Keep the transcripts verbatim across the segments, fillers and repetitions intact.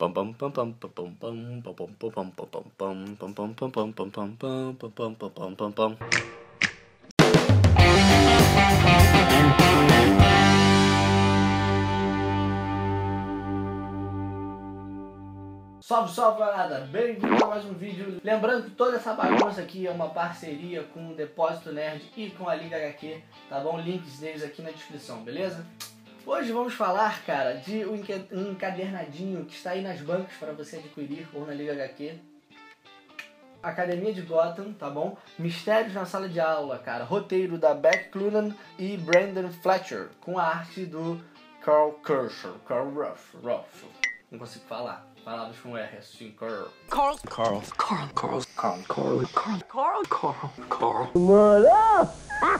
Salve, salve, galera! Bem-vindo a mais um vídeo. Lembrando que toda essa bagunça aqui é uma parceria com o Depósito Nerd e com a Liga H Q, tá bom? Links deles aqui na descrição, beleza? Hoje vamos falar, cara, de um encadernadinho que está aí nas bancas para você adquirir ou na Liga H Q. Academia de Gotham, tá bom? Mistérios na Sala de Aula, cara. Roteiro da Beck Clunan e Brandon Fletcher, com a arte do Carl Kershaw. Carl Ruff, Ruff. Não consigo falar. Palavras com R, assim, Carl. Carl. Carl. Carl. Carl. Carl. Carl. Carl. Carl. Carl. Mano!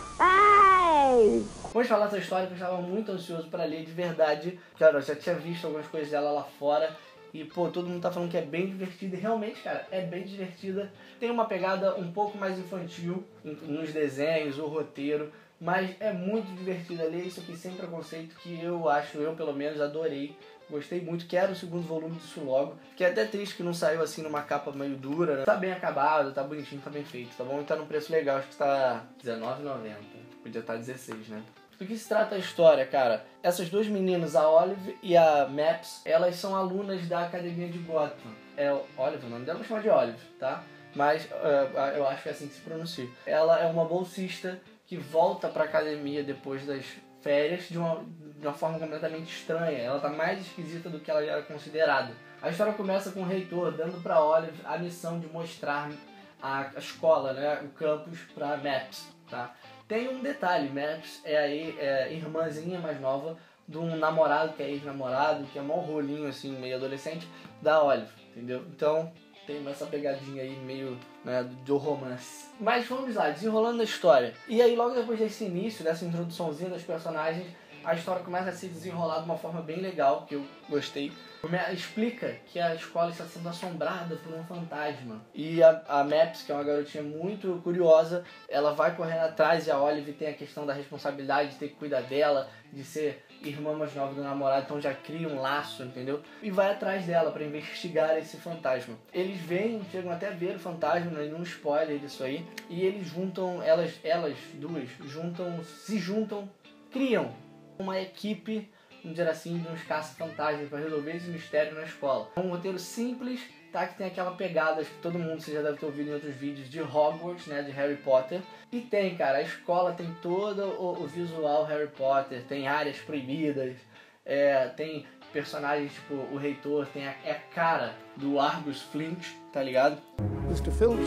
Vamos falar dessa história que eu estava muito ansioso para ler de verdade. Cara, eu já tinha visto algumas coisas dela lá fora. E, pô, todo mundo tá falando que é bem divertida. E realmente, cara, é bem divertida. Tem uma pegada um pouco mais infantil nos desenhos, o roteiro. Mas é muito divertida ler. Isso aqui sem preconceito que eu acho, eu pelo menos, adorei. Gostei muito, quero o segundo volume disso logo. Fiquei até triste que não saiu assim numa capa meio dura, né? Tá bem acabado, tá bonitinho, tá bem feito, tá bom? E tá num preço legal, acho que tá dezenove reais e noventa centavos. Podia estar dezesseis, né? Do que se trata a história, cara? Essas duas meninas, a Olive e a Maps, elas são alunas da Academia de Gotham. É Olive, o nome dela, vou chamar de Olive, tá? Mas uh, eu acho que é assim que se pronuncia. Ela é uma bolsista que volta pra academia depois das férias de uma, de uma forma completamente estranha. Ela tá mais esquisita do que ela já era considerada. A história começa com o reitor dando pra Olive a missão de mostrar a, a escola, né, o campus, pra Maps, tá? Tem um detalhe, Maps é a é, irmãzinha mais nova de um namorado que é ex-namorado, que é mó rolinho assim, meio adolescente, da Olive, entendeu? Então tem essa pegadinha aí meio, né, do romance. Mas vamos lá, desenrolando a história. E aí logo depois desse início, dessa introduçãozinha dos personagens, a história começa a se desenrolar de uma forma bem legal, que eu gostei. Explica que a escola está sendo assombrada por um fantasma. E a, a Maps, que é uma garotinha muito curiosa, ela vai correndo atrás, e a Olive tem a questão da responsabilidade de ter que cuidar dela, de ser irmã mais nova do namorado, então já cria um laço, entendeu? E vai atrás dela para investigar esse fantasma. Eles vêm, chegam até a ver o fantasma, não é nenhum spoiler disso aí, e eles juntam, elas, elas duas, juntam, se juntam, criam uma equipe, vamos dizer assim, de uns caça-fantasmas para resolver esse mistério na escola. É um roteiro simples, tá? Que tem aquela pegada, acho que todo mundo, você já deve ter ouvido em outros vídeos, de Hogwarts, né? De Harry Potter. E tem, cara, a escola tem todo o, o visual Harry Potter, tem áreas proibidas, é, tem personagens tipo o reitor, tem a, é a cara do Argus Flint, tá ligado? mister Filch.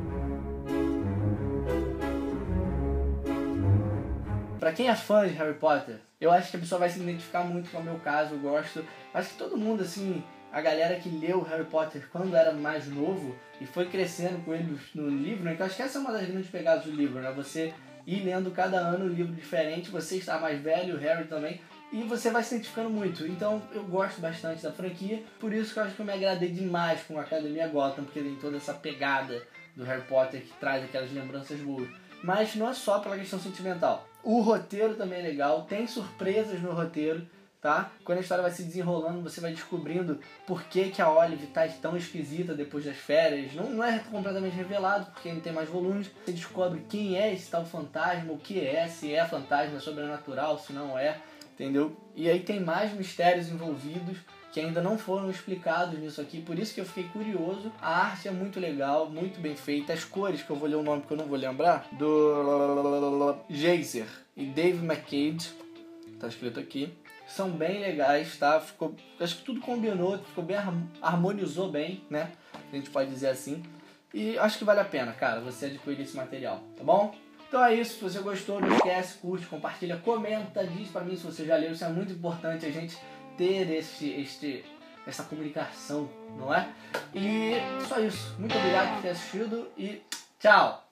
Pra quem é fã de Harry Potter, eu acho que a pessoa vai se identificar muito com o meu caso, eu gosto. Acho que todo mundo, assim, a galera que leu Harry Potter quando era mais novo e foi crescendo com ele no livro, né? Então acho que essa é uma das grandes pegadas do livro, né? Você ir lendo cada ano um livro diferente, você está mais velho, o Harry também, e você vai se identificando muito. Então eu gosto bastante da franquia, por isso que eu acho que eu me agradei demais com a Academia Gotham, porque tem toda essa pegada do Harry Potter que traz aquelas lembranças boas. Mas não é só pela questão sentimental. O roteiro também é legal, tem surpresas no roteiro, tá? Quando a história vai se desenrolando, você vai descobrindo por que, que a Olive tá tão esquisita depois das férias. Não, não é completamente revelado, porque não tem mais volumes. Você descobre quem é esse tal fantasma, o que é, se é fantasma sobrenatural, se não é, entendeu? E aí tem mais mistérios envolvidos que ainda não foram explicados nisso aqui, por isso que eu fiquei curioso. A arte é muito legal, muito bem feita. As cores, que eu vou ler o nome porque eu não vou lembrar, do Jaser e Dave McCade, tá escrito aqui, são bem legais, tá? Ficou, acho que tudo combinou, ficou bem, harmonizou bem, né? A gente pode dizer assim. E acho que vale a pena, cara, você adquirir esse material, tá bom? Então é isso, se você gostou, não esquece, curte, compartilha, comenta, diz pra mim se você já leu, isso é muito importante a gente ter este, este, essa comunicação, não é? E só isso. Muito obrigado por ter assistido e tchau!